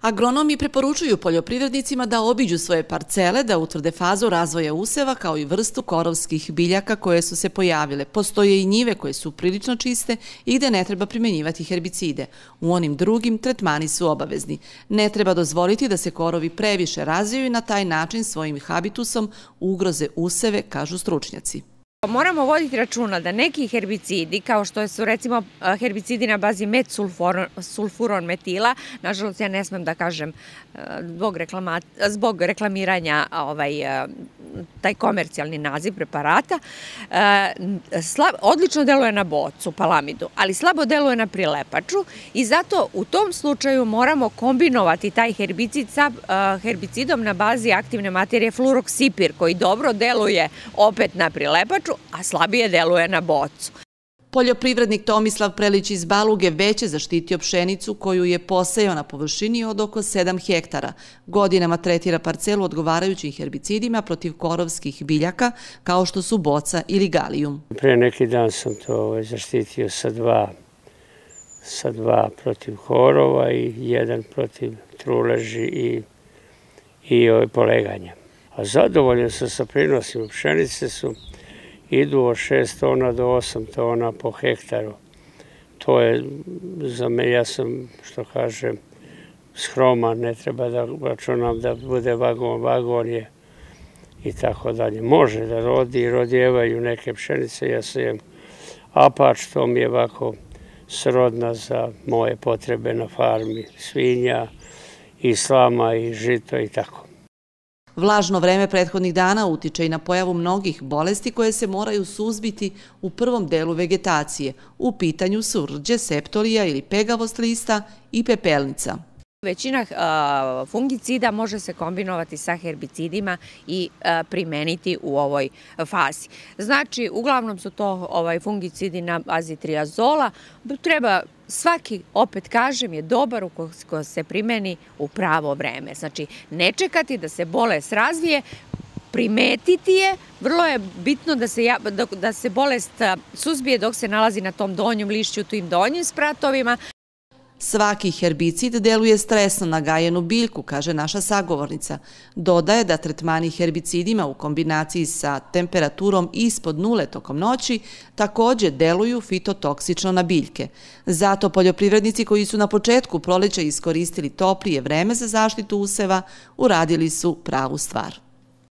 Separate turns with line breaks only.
Agronomi preporučuju poljoprivrednicima da obiđu svoje parcele, da utvrde fazu razvoja useva kao i vrstu korovskih biljaka koje su se pojavile. Postoje i njive koje su prilično čiste i gde ne treba primjenjivati herbicide. U onim drugim tretmani su obavezni. Ne treba dozvoliti da se korovi previše razvijaju i na taj način svojim habitusom ugroze useve, kažu stručnjaci.
Moramo voditi računa da neki herbicidi, kao što su recimo herbicidi na bazi metsulfuron metila, nažalost ja ne smem da kažem zbog reklamiranja taj komercijalni naziv preparata, odlično deluje na bocu, palamidu, ali slabo deluje na prilepaču i zato u tom slučaju moramo kombinovati taj herbicid sa herbicidom na bazi aktivne materije fluroksipir, koji dobro deluje opet na prilepaču, a slabije deluje na bocu.
Poljoprivrednik Tomislav Prelić iz Baluge već je zaštitio pšenicu koju je posejao na površini od oko 7 hektara. Godinama tretira parcelu odgovarajućim herbicidima protiv korovskih biljaka kao što su boca ili galijum.
Pre neki dan sam to zaštitio sa dva protiv korova i jedan protiv truleži i poleganja. A zadovoljan sam sa prinosima. Pšenice idu od 6 tona do 8 tona po hektaru. To je za me, ja sam, što kažem, skroman, ne treba da računam da bude vagon je i tako dalje. Može da rodi i rodijevaju neke pšenice, ja sejem apač, to mi je ovako srodna za moje potrebe na farmi, svinja i slama i žito i tako.
Vlažno vreme prethodnih dana utiče i na pojavu mnogih bolesti koje se moraju suzbiti u prvom delu vegetacije. U pitanju su rđe, septorija ili pegavost lista i pepelnica.
Većina fungicida može se kombinovati sa herbicidima i primeniti u ovoj fazi. Znači, uglavnom su to fungicidi na bazi triazola. Treba svaki, opet kažem, je dobar ukoliko se primeni u pravo vreme. Znači, ne čekati da se bolest razvije, primetiti je. Vrlo je bitno da se bolest suzbije dok se nalazi na tom donjem lišću, tim donjim spratovima.
Svaki herbicid deluje stresno na gajenu biljku, kaže naša sagovornica. Dodaje da tretmani herbicidima u kombinaciji sa temperaturom ispod nule tokom noći takođe deluju fitotoksično na biljke. Zato poljoprivrednici koji su na početku proleća iskoristili toplije vreme za zaštitu useva uradili su pravu stvar.